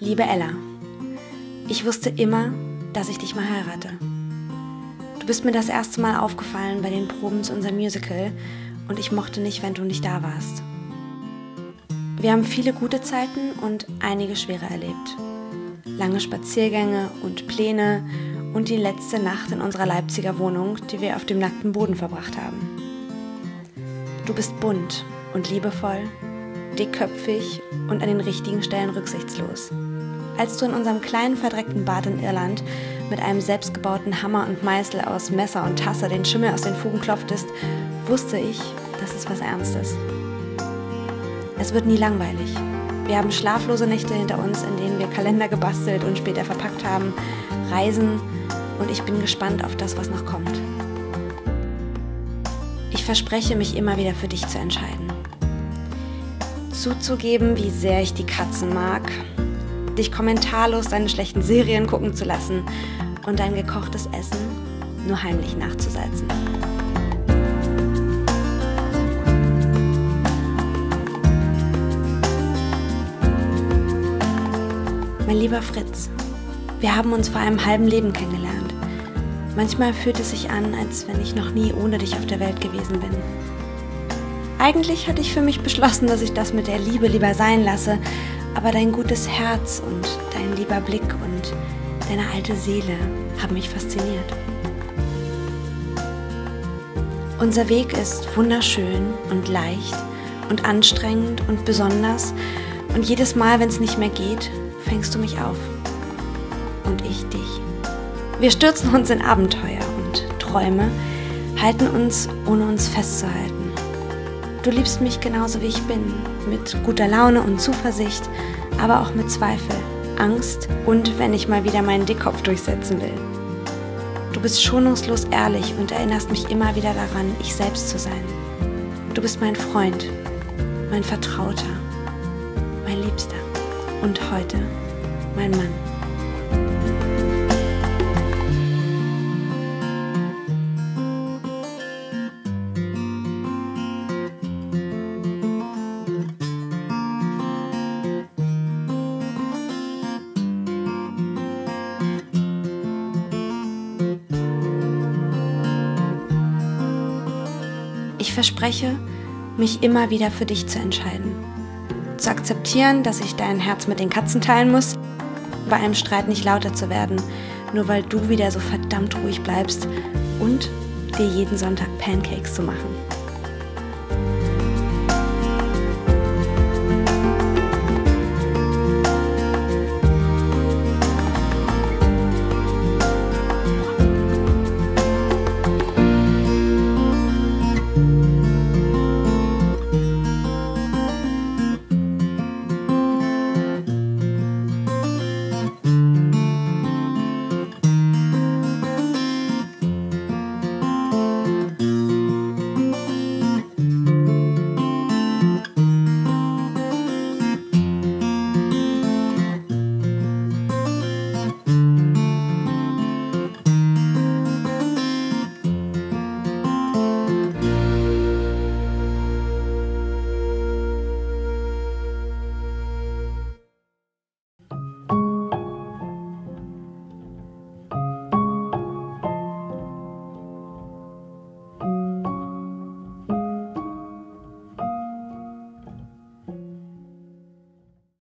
Liebe Ella, ich wusste immer, dass ich dich mal heirate. Du bist mir das erste Mal aufgefallen bei den Proben zu unserem Musical und ich mochte nicht, wenn du nicht da warst. Wir haben viele gute Zeiten und einige schwere erlebt. Lange Spaziergänge und Pläne und die letzte Nacht in unserer Leipziger Wohnung, die wir auf dem nackten Boden verbracht haben. Du bist bunt und liebevoll, dickköpfig und an den richtigen Stellen rücksichtslos. Als du in unserem kleinen verdreckten Bad in Irland mit einem selbstgebauten Hammer und Meißel aus Messer und Tasse den Schimmel aus den Fugen klopftest, wusste ich, das ist was Ernstes. Es wird nie langweilig. Wir haben schlaflose Nächte hinter uns, in denen wir Kalender gebastelt und später verpackt haben, Reisen, und ich bin gespannt auf das, was noch kommt. Ich verspreche, mich immer wieder für dich zu entscheiden. Zuzugeben, wie sehr ich die Katzen mag, dich kommentarlos deine schlechten Serien gucken zu lassen und dein gekochtes Essen nur heimlich nachzusalzen. Mein lieber Fritz, wir haben uns vor einem halben Leben kennengelernt. Manchmal fühlt es sich an, als wenn ich noch nie ohne dich auf der Welt gewesen bin. Eigentlich hatte ich für mich beschlossen, dass ich das mit der Liebe lieber sein lasse, aber dein gutes Herz und dein lieber Blick und deine alte Seele haben mich fasziniert. Unser Weg ist wunderschön und leicht und anstrengend und besonders, und jedes Mal, wenn es nicht mehr geht, fängst du mich auf. Und ich dich. Wir stürzen uns in Abenteuer und Träume, halten uns, ohne uns festzuhalten. Du liebst mich genauso wie ich bin, mit guter Laune und Zuversicht, aber auch mit Zweifel, Angst und wenn ich mal wieder meinen Dickkopf durchsetzen will. Du bist schonungslos ehrlich und erinnerst mich immer wieder daran, ich selbst zu sein. Du bist mein Freund, mein Vertrauter, mein Liebster und heute mein Mann. Ich verspreche, mich immer wieder für dich zu entscheiden. Zu akzeptieren, dass ich dein Herz mit den Katzen teilen muss, bei einem Streit nicht lauter zu werden, nur weil du wieder so verdammt ruhig bleibst, und dir jeden Sonntag Pancakes zu machen.